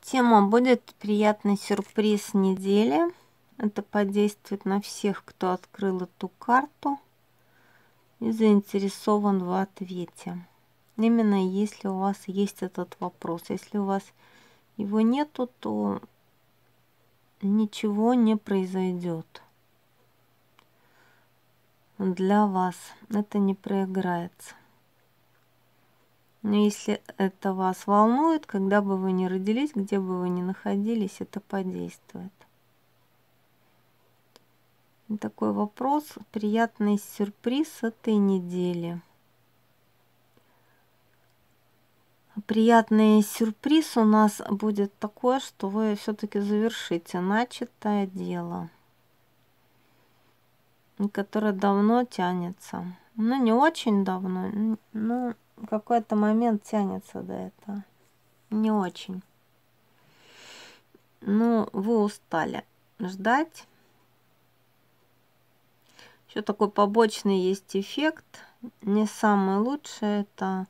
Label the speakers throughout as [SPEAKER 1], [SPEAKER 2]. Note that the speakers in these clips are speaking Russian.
[SPEAKER 1] Тема будет приятный сюрприз недели. Это подействует на всех, кто открыл эту карту и заинтересован в ответе. Именно если у вас есть этот вопрос. Если у вас его нету, то ничего не произойдет. Для вас это не проиграется. Но если это вас волнует, когда бы вы ни родились, где бы вы ни находились, это подействует. И такой вопрос, приятный сюрприз этой недели. Приятный сюрприз у нас будет такой, что вы все-таки завершите начатое дело, которое давно тянется. Ну, не очень давно, но какой-то момент тянется до этого. Не очень. Ну, вы устали ждать. Еще такой побочный есть эффект. Не самый лучший это,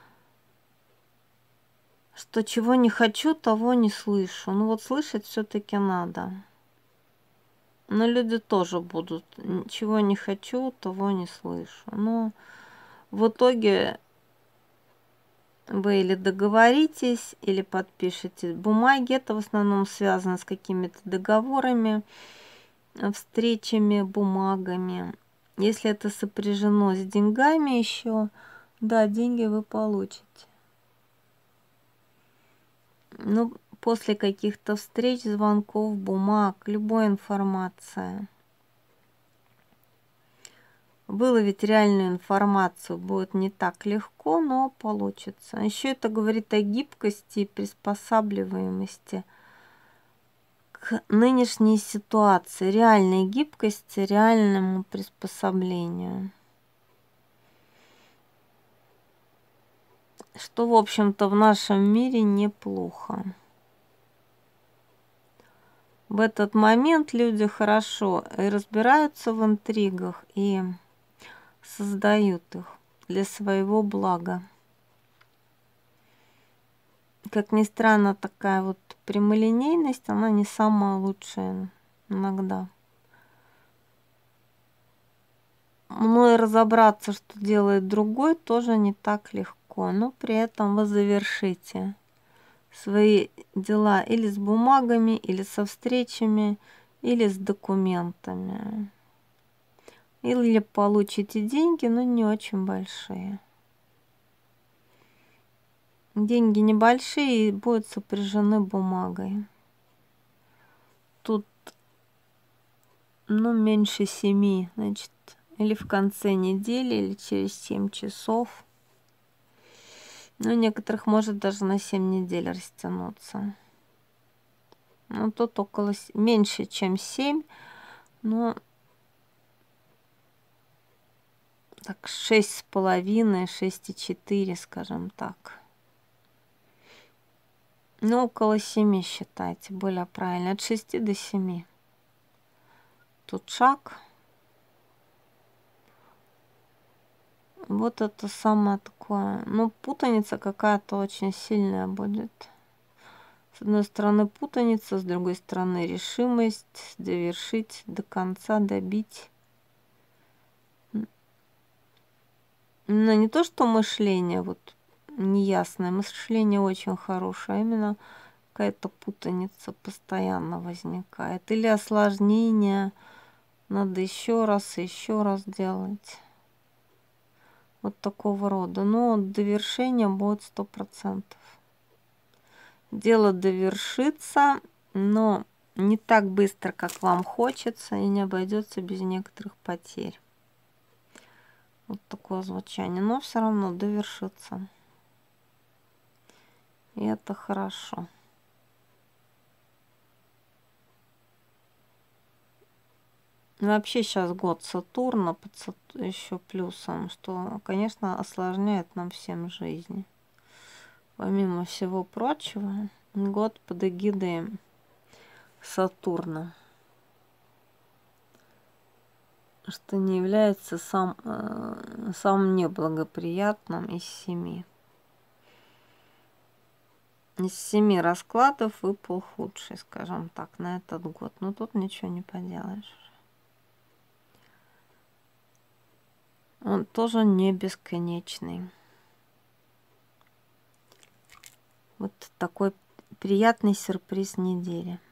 [SPEAKER 1] что чего не хочу, того не слышу. Ну вот слышать все-таки надо. Но люди тоже будут. Чего не хочу, того не слышу. Но в итоге вы или договоритесь, или подпишете бумаги. Это в основном связано с какими-то договорами, встречами, бумагами. Если это сопряжено с деньгами еще, да, деньги вы получите. Ну, после каких-то встреч, звонков, бумаг, любой информации. Выловить реальную информацию будет не так легко, но получится. Еще это говорит о гибкости и приспосабливаемости к нынешней ситуации, реальной гибкости, реальному приспособлению. Что, в общем-то, в нашем мире неплохо. В этот момент люди хорошо и разбираются в интригах, и создают их для своего блага. Как ни странно, такая вот прямолинейность, она не самая лучшая иногда. Но и разобраться, что делает другой, тоже не так легко. Но при этом вы завершите свои дела или с бумагами, или со встречами, или с документами. Или получите деньги, но не очень большие. Деньги небольшие и будут сопряжены бумагой. Тут, ну, меньше 7, значит, или в конце недели, или через 7 часов. Ну, некоторых может даже на 7 недель растянуться. Ну, тут около, меньше, чем 7, но так 6,5, 6,4, скажем так. Ну, около 7 считайте, более правильно, от 6 до 7. Тут шаг. Вот это самое такое. Ну, путаница какая-то очень сильная будет. С одной стороны путаница, с другой стороны решимость довершить до конца, добить. Но не то, что мышление вот неясное, мышление очень хорошее, а именно какая-то путаница постоянно возникает. Или осложнение, надо еще раз и еще раз делать. Вот такого рода. Но довершение будет 100%. Дело довершится, но не так быстро, как вам хочется, и не обойдется без некоторых потерь. Вот такое звучание. Но все равно довершится. И это хорошо. Вообще сейчас год Сатурна, еще плюсом, что, конечно, осложняет нам всем жизнь. Помимо всего прочего, год под эгидой Сатурна, что не является самым неблагоприятным из 7. Из 7 раскладов выпал худший, скажем так, на этот год. Но тут ничего не поделаешь. Он тоже не бесконечный. Вот такой приятный сюрприз недели.